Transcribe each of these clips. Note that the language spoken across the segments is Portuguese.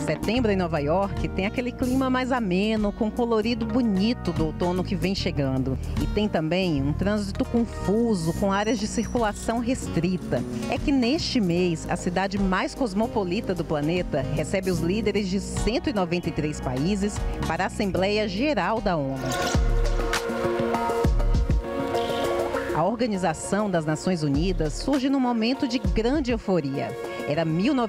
Setembro em Nova York tem aquele clima mais ameno, com colorido bonito do outono que vem chegando. E tem também um trânsito confuso, com áreas de circulação restrita. É que neste mês, a cidade mais cosmopolita do planeta recebe os líderes de 193 países para a Assembleia Geral da ONU. A Organização das Nações Unidas surge num momento de grande euforia. Era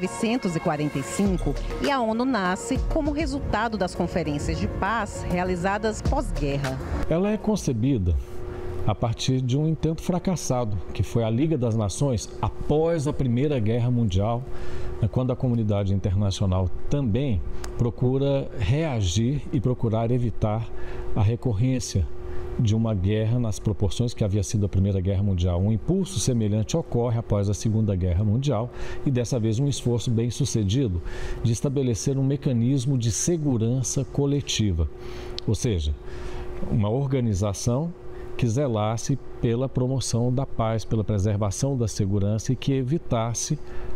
1945 e a ONU nasce como resultado das conferências de paz realizadas pós-guerra. Ela é concebida a partir de um intento fracassado, que foi a Liga das Nações após a Primeira Guerra Mundial, quando a comunidade internacional também procura reagir e procurar evitar a recorrência de uma guerra nas proporções que havia sido a Primeira Guerra Mundial. Um impulso semelhante ocorre após a Segunda Guerra Mundial e, dessa vez, um esforço bem sucedido de estabelecer um mecanismo de segurança coletiva, ou seja, uma organização que zelasse pela promoção da paz, pela preservação da segurança e que evitasse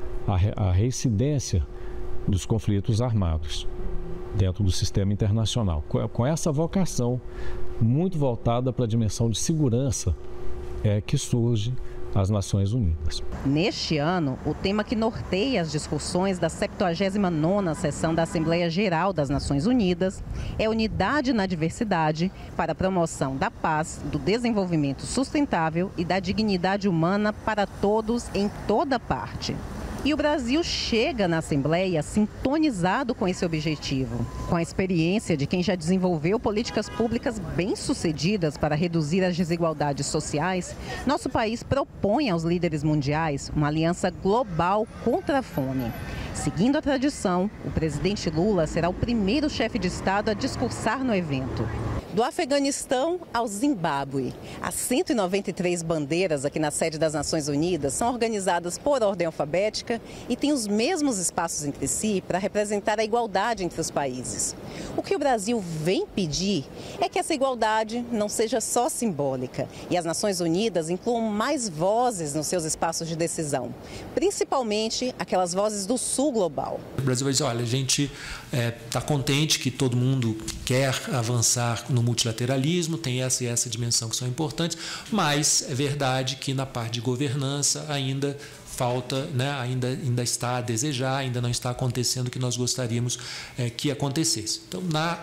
a reincidência dos conflitos armados dentro do sistema internacional. Com essa vocação muito voltada para a dimensão de segurança que surge as Nações Unidas. Neste ano, o tema que norteia as discussões da 79ª sessão da Assembleia Geral das Nações Unidas é Unidade na Diversidade para a promoção da paz, do desenvolvimento sustentável e da dignidade humana para todos em toda parte. E o Brasil chega na Assembleia sintonizado com esse objetivo. Com a experiência de quem já desenvolveu políticas públicas bem-sucedidas para reduzir as desigualdades sociais, nosso país propõe aos líderes mundiais uma aliança global contra a fome. Seguindo a tradição, o presidente Lula será o primeiro chefe de Estado a discursar no evento. Do Afeganistão ao Zimbábue, as 193 bandeiras aqui na sede das Nações Unidas são organizadas por ordem alfabética e têm os mesmos espaços entre si para representar a igualdade entre os países. O que o Brasil vem pedir é que essa igualdade não seja só simbólica e as Nações Unidas incluam mais vozes nos seus espaços de decisão, principalmente aquelas vozes do Sul global. O Brasil vai dizer, olha, a gente está contente que todo mundo quer avançar no multilateralismo, tem essa e essa dimensão que são importantes, mas é verdade que na parte de governança ainda falta, né, ainda está a desejar, ainda não está acontecendo o que nós gostaríamos que acontecesse. Então,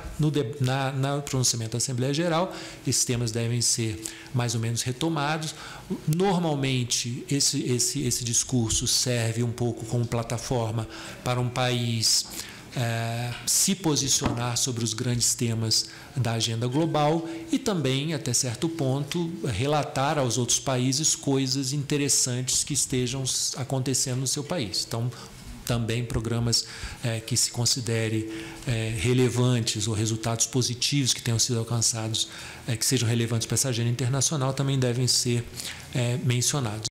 no pronunciamento da Assembleia Geral, esses temas devem ser mais ou menos retomados. Normalmente, esse discurso serve um pouco como plataforma para um país se posicionar sobre os grandes temas da agenda global e também, até certo ponto, relatar aos outros países coisas interessantes que estejam acontecendo no seu país. Então, também programas que se considere relevantes ou resultados positivos que tenham sido alcançados, que sejam relevantes para essa agenda internacional, também devem ser mencionados.